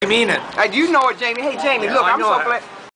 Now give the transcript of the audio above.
mean it. You know it, Jamie. Hey, Jamie, look, I'm so glad.